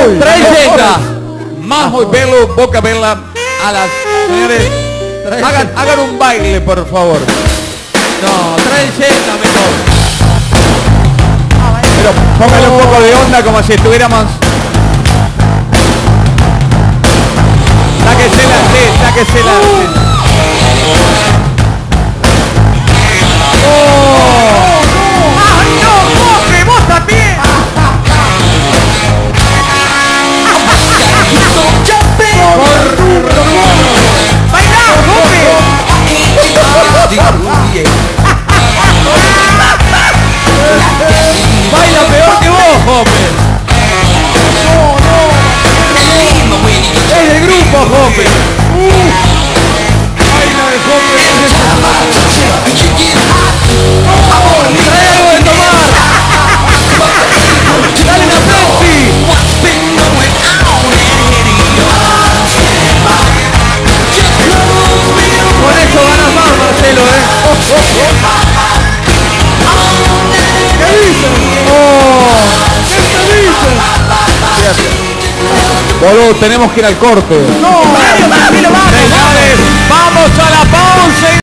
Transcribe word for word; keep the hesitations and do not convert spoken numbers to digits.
treinta. Majo y Pelo, Boca Bella. A las señores, hagan, hagan un baile, por favor. No, treinta mejor. Pero póngale un poco de onda como si estuviéramos. Sáquesela, sí, sáquesela. Sí. ¡Oh! ¡Ay, no, Jope! ¡Vos también! ¡Bailá, Jope! ¡Baila peor que vos, Jope! ¡No, no! ¡Es del grupo, Jope! Uh. ¡Baila de Jope! ¡Trae algo de tomar! ¡Dale una Pepsi! Con esto ganas más, Marcelo, ¿eh? Oh, oh, oh. ¿Qué dicen? Oh, ¿qué te dicen? Boludo, tenemos que ir al corte. No, Señores, vamos a la pausa.